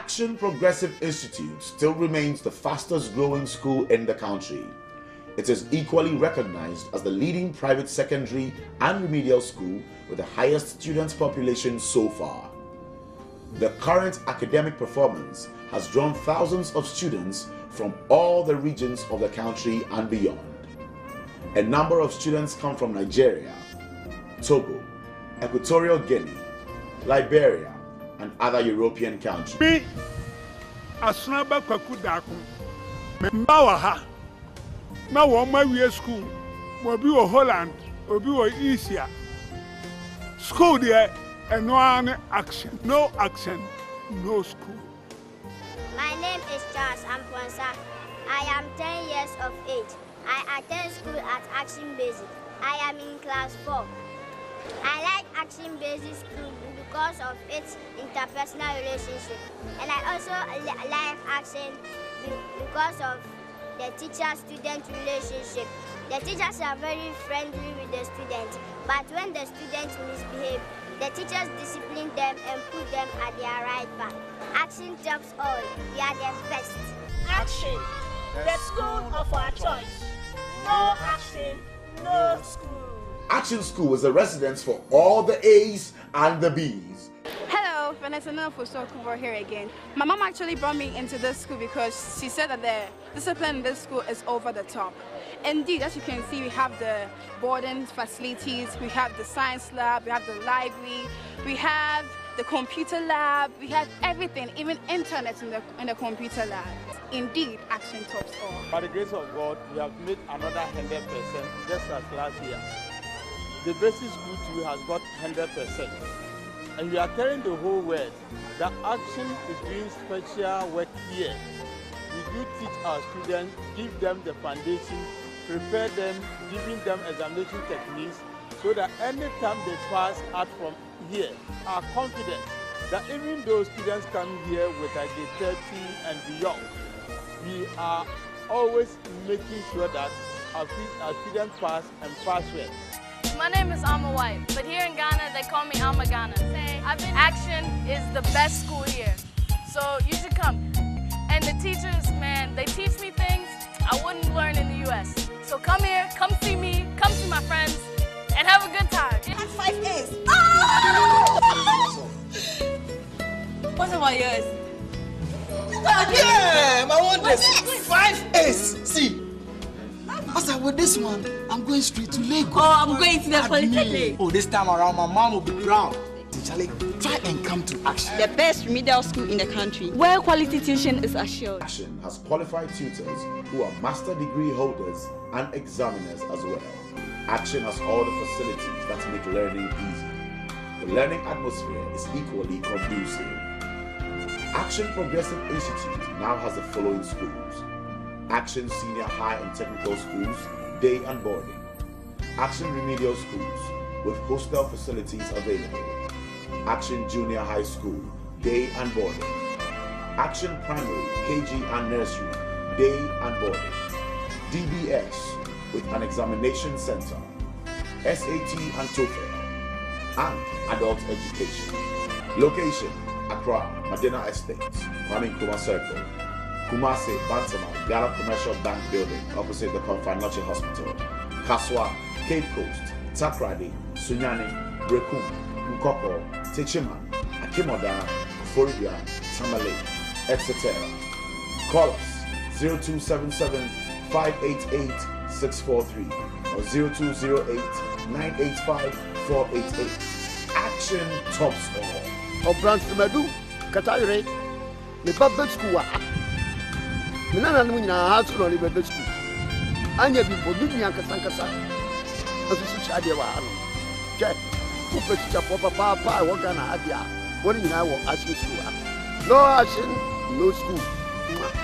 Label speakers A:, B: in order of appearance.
A: Action Progressive Institute still remains the fastest growing school in the country. It is equally recognized as the leading private secondary and remedial school with the highest student population so far. The current academic performance has drawn thousands of students from all the regions of the country and beyond. A number of students come from Nigeria, Togo, Equatorial Guinea, Liberia, and other European countries.
B: Me, Asnaba Kwakudaku, Mbawaha, now on my way school, Mobi or Holland, Obi or Isia. School there, and no action, no action, no school.
C: My name is Charles Amponsa. I am 10 years of age. I attend school at Action Basic. I am in class 4. I like Action Basic School because of its interpersonal relationship. And I also like Action because of the teacher-student relationship. The teachers are very friendly with the students, but when the students misbehave, the teachers discipline them and put them at their right path. Action tops all. We are the best.
D: Action, the school of our choice. No action, no school.
A: Action School is a residence for all the A's and the B's.
E: Hello, Vanessa Nanafusokubo here again. My mom actually brought me into this school because she said that the discipline in this school is over the top. Indeed, as you can see, we have the boarding facilities, we have the science lab, we have the library, we have the computer lab, we have everything, even internet in the computer lab. Indeed, Action tops all.
F: By the grace of God, we have made another 100% just as last year. The basic school too has got 100%. And we are telling the whole world that Action is doing special work here. We do teach our students, give them the foundation, prepare them, giving them examination techniques, so that anytime they pass out from here, are confident that even though students come here with a grade 30 and beyond, we are always making sure that our students pass and pass well.
G: My name is Alma White, but here in Ghana, they call me Alma Ghana. Action is the best school here, so you should come. And the teachers, man, they teach me things I wouldn't learn in the US. So come here, come see me, come see my friends, and have a good time.
D: 5 A's. Oh! What about yours?
H: Yeah, my one is 5 A's. See, as I with this one, I'm going straight to Lagos.
D: Oh, I'm going to the polytechnic.
H: Oh, this time around, my mom will be proud. Charlie, try and come to Action.
I: The best remedial school in the country, where quality teaching is assured.
A: Action has qualified tutors who are master degree holders and examiners as well. Action has all the facilities that make learning easy. The learning atmosphere is equally conducive. Action Progressive Institute now has the following schools: Action Senior High and Technical Schools, day and boarding. Action Remedial Schools with hostel facilities available. Action Junior High School, day and boarding. Action Primary, KG and Nursery, day and boarding. DBS with an examination center. SAT and TOEFL, and adult education. Location: Accra, Medina Estate, Kwame Nkrumah Circle, Kumasi, Bantama, Gala Commercial Bank Building, opposite the Confanoche Hospital, Kaswa, Cape Coast, Takrady, Sunyani, Brekum, Nkoko, Techima, Akimoda, Foribia, Tamale, etc. Call us 0277 588 643 or 0208 985 488. Action tops all.
J: Branch Medu, Katayre, the public school. Minana has grown in the school. And yet, people do me Kasankasa as a Shadiwa. Jack, who puts up Papa, what can I have? What do you know? Action school. No action, no school.